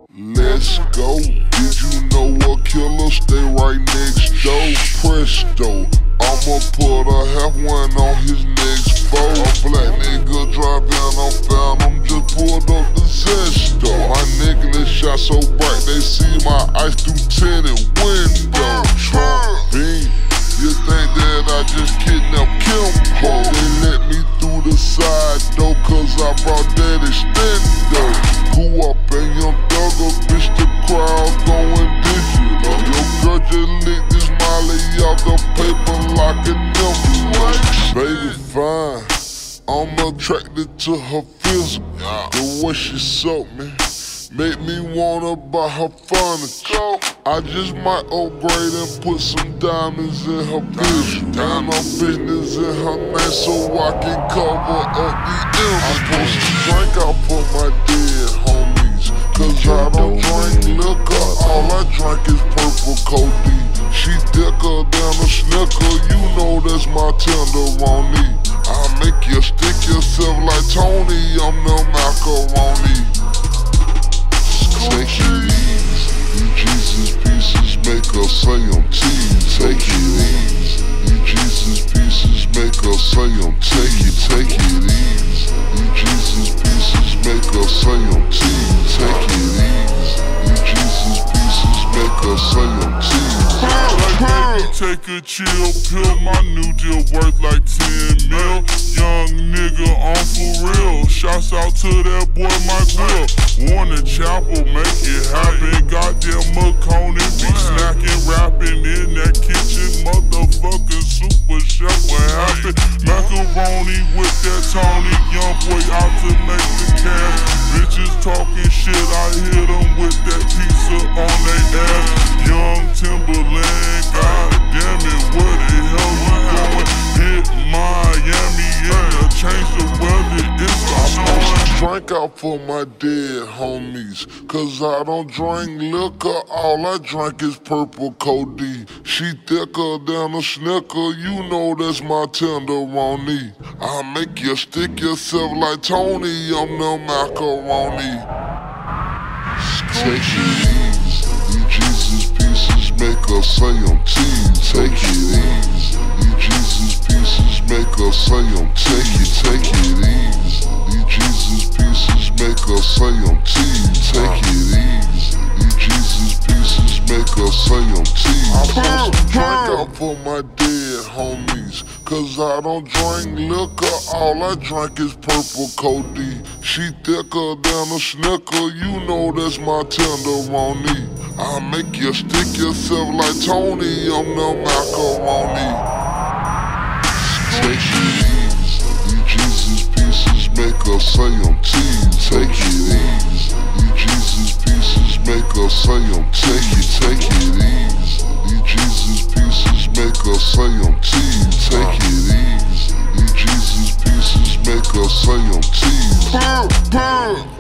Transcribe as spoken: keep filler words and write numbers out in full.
Let's go. Did you know a killer stay right next door? Presto, I'ma put a half one on his next foe. A black nigga driving on Phantom, just pulled up the Zesto. My necklace shot so bright they see my eyes through tinted windows. Trump bean, you think that I just kidnapped Kimbo? They let me through the side door cause I brought that extendo. Who up in your thugger, bitch, the crowd going digital. Your girl just licked this molly out the paper like an envelope. Baby fine, I'm attracted to her physical. The way she suck me make me wanna buy her furniture. I just might upgrade and put some diamonds in her vision. And her business in her name so I can cover up the image. I pour some drink out for my dead homies, cause I don't drink liquor, all I drink is purple codeine. She thicker than a snicker, you know that's my tenderoni. I make you stick yourself like Tony, I'm the macaroni. Take it easy, you Jesus pieces make us say I'm teased. Take it easy, you Jesus pieces make us say I'm take it, take it easy, you Jesus pieces make us say I'm teased. Take it easy, you Jesus pieces make us say I'm teased. Baby, take a chill pill, my new deal worth like ten mil. Young nigga on for real, shouts out to that boy Mike Will. Warner Chapel, make it happen. Goddamn Macone, be snacking, rapping in that kitchen. Motherfucking super chef, what happened? Macaroni with that Tony, young boy out to make the cash. Bitches talking shit, I hit them with that pizza on they ass. Young Timberland, goddamn it, where the hell you going? Hit Miami and I change the weather, it's a storm. Drink out for my dead homies, cause I don't drink liquor, all I drink is purple codeine. She thicker than a snicker, you know that's my tenderoni. I make you stick yourself like Tony, I'm the macaroni. Take it easy, you Jesus pieces make us say I'm teased. Take it easy, you Jesus pieces make us say I'm take it, take it easy, you Jesus pieces make us say I'm teased. Take it easy, you Jesus pieces make us say I'm teased. I pour some drink out for my dead homies, cause I don't drink liquor, all I drink is purple codeine. She thicker than a snicker, you know that's my tenderoni. I make you stick yourself like Tony, I'm the macaroni. Take it easy, you Jesus pieces make us say I'm teased. Take it easy, you Jesus pieces make us say I'm take it, take it easy, you Jesus pieces make us say I'm teased. Take it easy, you Jesus pieces make us say I'm teased.